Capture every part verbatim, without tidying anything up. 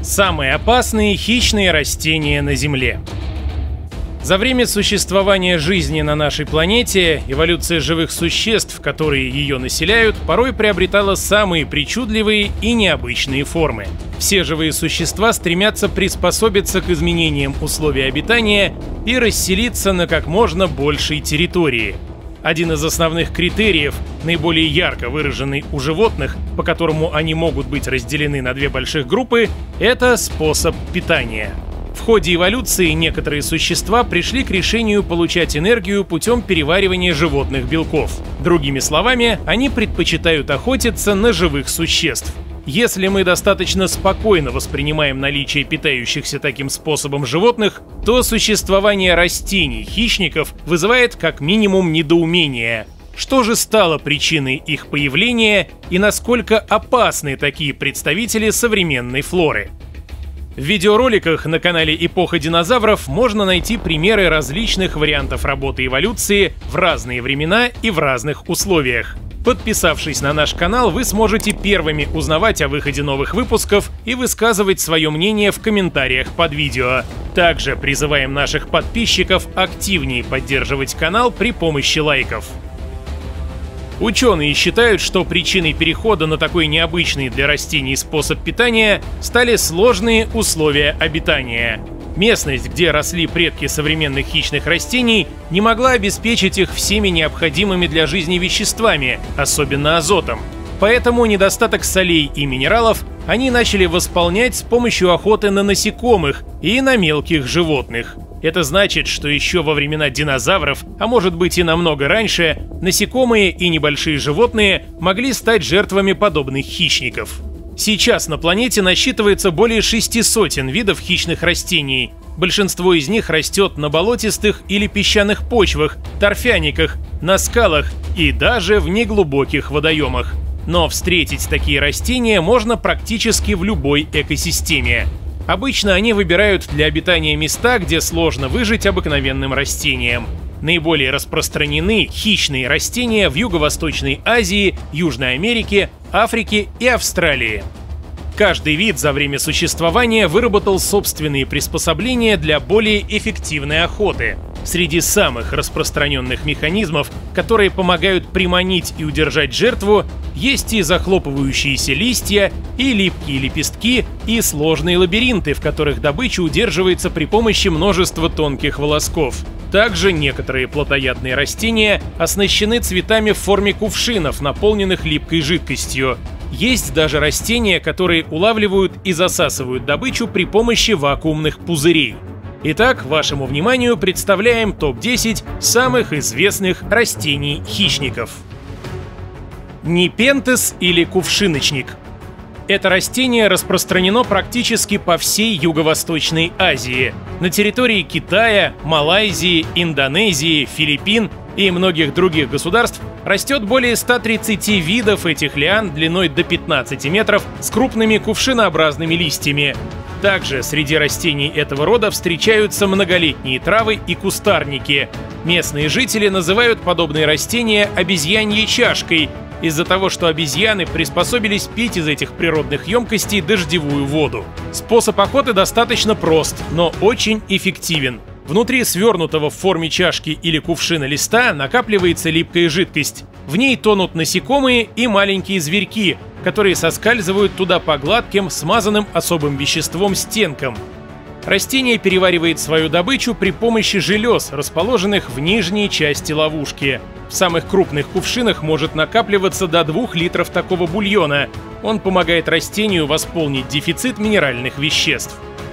Самые опасные хищные растения на Земле. За время существования жизни на нашей планете эволюция живых существ, которые ее населяют, порой приобретала самые причудливые и необычные формы. Все живые существа стремятся приспособиться к изменениям условий обитания и расселиться на как можно большей территории. Один из основных критериев, наиболее ярко выраженный у животных, по которому они могут быть разделены на две больших группы, это способ питания. В ходе эволюции некоторые существа пришли к решению получать энергию путем переваривания животных белков. Другими словами, они предпочитают охотиться на живых существ. Если мы достаточно спокойно воспринимаем наличие питающихся таким способом животных, то существование растений-хищников вызывает как минимум недоумение. Что же стало причиной их появления и насколько опасны такие представители современной флоры? В видеороликах на канале «Эпоха динозавров» можно найти примеры различных вариантов работы эволюции в разные времена и в разных условиях. Подписавшись на наш канал, вы сможете первыми узнавать о выходе новых выпусков и высказывать свое мнение в комментариях под видео. Также призываем наших подписчиков активнее поддерживать канал при помощи лайков. Ученые считают, что причиной перехода на такой необычный для растений способ питания стали сложные условия обитания. Местность, где росли предки современных хищных растений, не могла обеспечить их всеми необходимыми для жизни веществами, особенно азотом. Поэтому недостаток солей и минералов они начали восполнять с помощью охоты на насекомых и на мелких животных. Это значит, что еще во времена динозавров, а может быть и намного раньше, насекомые и небольшие животные могли стать жертвами подобных хищников. Сейчас на планете насчитывается более шести сотен видов хищных растений. Большинство из них растет на болотистых или песчаных почвах, торфяниках, на скалах и даже в неглубоких водоемах. Но встретить такие растения можно практически в любой экосистеме. Обычно они выбирают для обитания места, где сложно выжить обыкновенным растениям. Наиболее распространены хищные растения в Юго-Восточной Азии, Южной Америке, Африке и Австралии. Каждый вид за время существования выработал собственные приспособления для более эффективной охоты. Среди самых распространенных механизмов, которые помогают приманить и удержать жертву, есть и захлопывающиеся листья, и липкие лепестки, и сложные лабиринты, в которых добыча удерживается при помощи множества тонких волосков. Также некоторые плотоядные растения оснащены цветами в форме кувшинов, наполненных липкой жидкостью. Есть даже растения, которые улавливают и засасывают добычу при помощи вакуумных пузырей. Итак, вашему вниманию представляем топ десять самых известных растений-хищников. Непентhes или кувшиночник. Это растение распространено практически по всей Юго-Восточной Азии. На территории Китая, Малайзии, Индонезии, Филиппин и многих других государств растет более ста тридцати видов этих лиан длиной до пятнадцати метров с крупными кувшинообразными листьями. Также среди растений этого рода встречаются многолетние травы и кустарники. Местные жители называют подобные растения обезьяньей чашкой, из-за того, что обезьяны приспособились пить из этих природных емкостей дождевую воду. Способ охоты достаточно прост, но очень эффективен. Внутри свернутого в форме чашки или кувшина листа накапливается липкая жидкость. В ней тонут насекомые и маленькие зверьки, которые соскальзывают туда по гладким, смазанным особым веществом стенкам. Растение переваривает свою добычу при помощи желез, расположенных в нижней части ловушки. В самых крупных кувшинах может накапливаться до двух литров такого бульона. Он помогает растению восполнить дефицит минеральных веществ.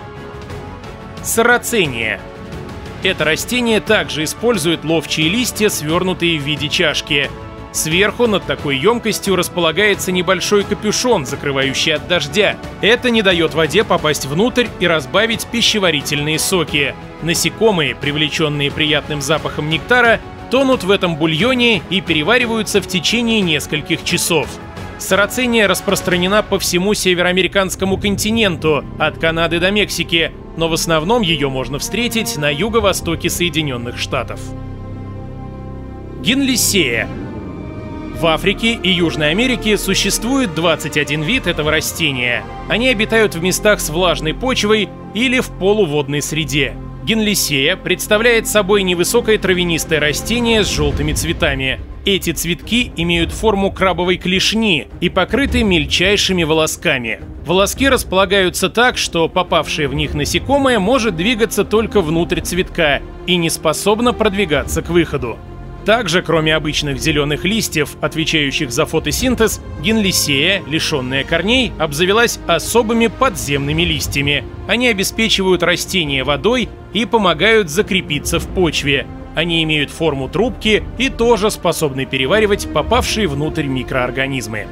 Сарацения. Это растение также использует ловчие листья, свернутые в виде чашки. Сверху над такой емкостью располагается небольшой капюшон, закрывающий от дождя. Это не дает воде попасть внутрь и разбавить пищеварительные соки. Насекомые, привлеченные приятным запахом нектара, тонут в этом бульоне и перевариваются в течение нескольких часов. Сарацения распространена по всему североамериканскому континенту, от Канады до Мексики, но в основном ее можно встретить на юго-востоке Соединенных Штатов. Гинлисея. В Африке и Южной Америке существует двадцать один вид этого растения. Они обитают в местах с влажной почвой или в полуводной среде. Генлисея представляет собой невысокое травянистое растение с желтыми цветами. Эти цветки имеют форму крабовой клешни и покрыты мельчайшими волосками. Волоски располагаются так, что попавшее в них насекомое может двигаться только внутрь цветка и не способно продвигаться к выходу. Также, кроме обычных зеленых листьев, отвечающих за фотосинтез, генлисея, лишенная корней, обзавелась особыми подземными листьями. Они обеспечивают растение водой и помогают закрепиться в почве. Они имеют форму трубки и тоже способны переваривать попавшие внутрь микроорганизмы.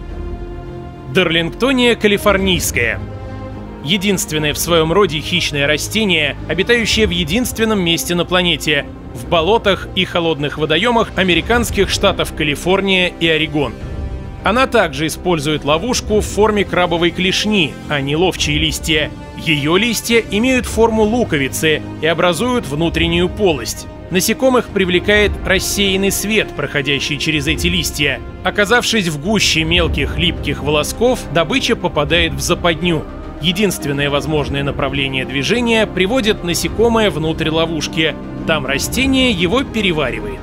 Дарлингтония калифорнийская. Единственное в своем роде хищное растение, обитающее в единственном месте на планете – в болотах и холодных водоемах американских штатов Калифорния и Орегон. Она также использует ловушку в форме крабовой клешни, а не ловчие листья. Ее листья имеют форму луковицы и образуют внутреннюю полость. Насекомых привлекает рассеянный свет, проходящий через эти листья. Оказавшись в гуще мелких липких волосков, добыча попадает в западню. Единственное возможное направление движения приводит насекомое внутрь ловушки. Там растение его переваривает.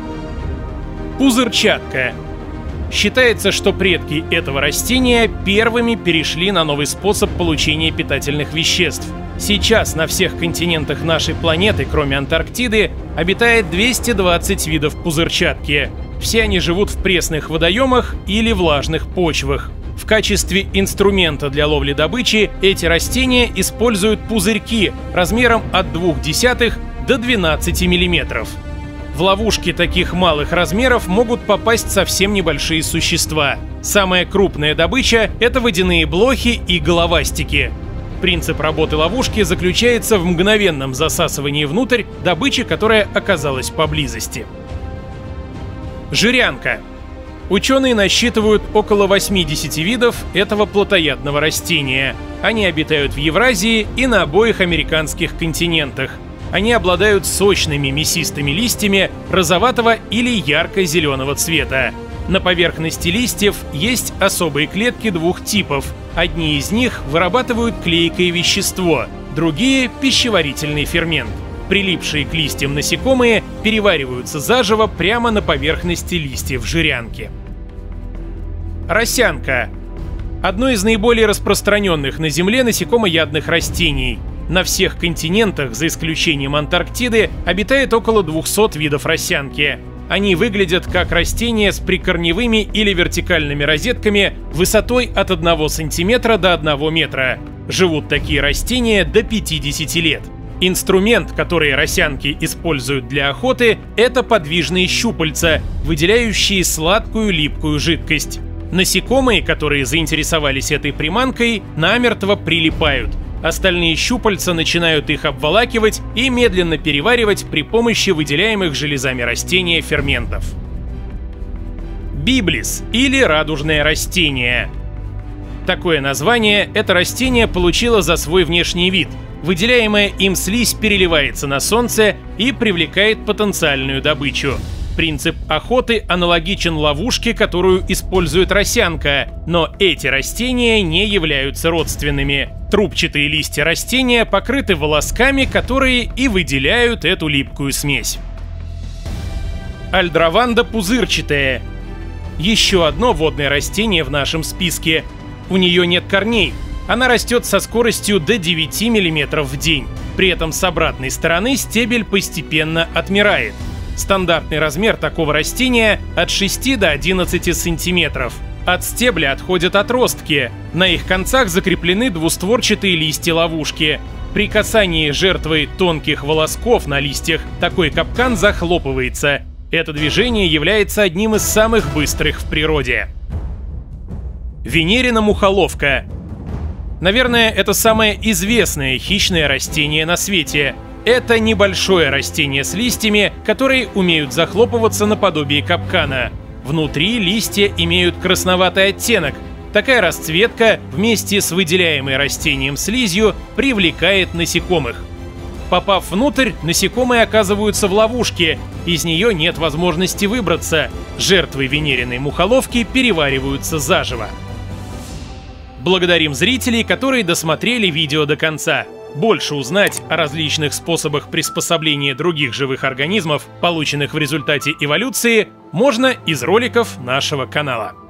Пузырчатка. Считается, что предки этого растения первыми перешли на новый способ получения питательных веществ. Сейчас на всех континентах нашей планеты, кроме Антарктиды, обитает двести двадцать видов пузырчатки. Все они живут в пресных водоемах или влажных почвах. В качестве инструмента для ловли добычи эти растения используют пузырьки размером от двух десятых до двенадцати миллиметров. В ловушки таких малых размеров могут попасть совсем небольшие существа. Самая крупная добыча – это водяные блохи и головастики. Принцип работы ловушки заключается в мгновенном засасывании внутрь добычи, которая оказалась поблизости. Жирянка. Ученые насчитывают около восьмидесяти видов этого плотоядного растения. Они обитают в Евразии и на обоих американских континентах. Они обладают сочными мясистыми листьями розоватого или ярко-зеленого цвета. На поверхности листьев есть особые клетки двух типов. Одни из них вырабатывают клейкое вещество, другие – пищеварительный фермент. Прилипшие к листьям насекомые перевариваются заживо прямо на поверхности листьев жирянки. Росянка. Одно из наиболее распространенных на Земле насекомоядных растений. На всех континентах, за исключением Антарктиды, обитает около двухсот видов росянки. Они выглядят как растения с прикорневыми или вертикальными розетками высотой от одного сантиметра до одного метра. Живут такие растения до пятидесяти лет. Инструмент, который росянки используют для охоты, это подвижные щупальца, выделяющие сладкую липкую жидкость. Насекомые, которые заинтересовались этой приманкой, намертво прилипают. Остальные щупальца начинают их обволакивать и медленно переваривать при помощи выделяемых железами растения ферментов. Библис или радужное растение. Такое название это растение получило за свой внешний вид. Выделяемая им слизь переливается на солнце и привлекает потенциальную добычу. Принцип охоты аналогичен ловушке, которую использует росянка, но эти растения не являются родственными. Трубчатые листья растения покрыты волосками, которые и выделяют эту липкую смесь. Альдрованда пузырчатая. Еще одно водное растение в нашем списке. У нее нет корней. Она растет со скоростью до девяти миллиметров в день. При этом с обратной стороны стебель постепенно отмирает. Стандартный размер такого растения от шести до одиннадцати сантиметров. От стебля отходят отростки. На их концах закреплены двустворчатые листья ловушки. При касании жертвы тонких волосков на листьях такой капкан захлопывается. Это движение является одним из самых быстрых в природе. Венерина мухоловка. Наверное, это самое известное хищное растение на свете. Это небольшое растение с листьями, которые умеют захлопываться наподобие капкана. Внутри листья имеют красноватый оттенок. Такая расцветка вместе с выделяемой растением слизью привлекает насекомых. Попав внутрь, насекомые оказываются в ловушке, из нее нет возможности выбраться. Жертвы венериной мухоловки перевариваются заживо. Благодарим зрителей, которые досмотрели видео до конца. Больше узнать о различных способах приспособления других живых организмов, полученных в результате эволюции, можно из роликов нашего канала.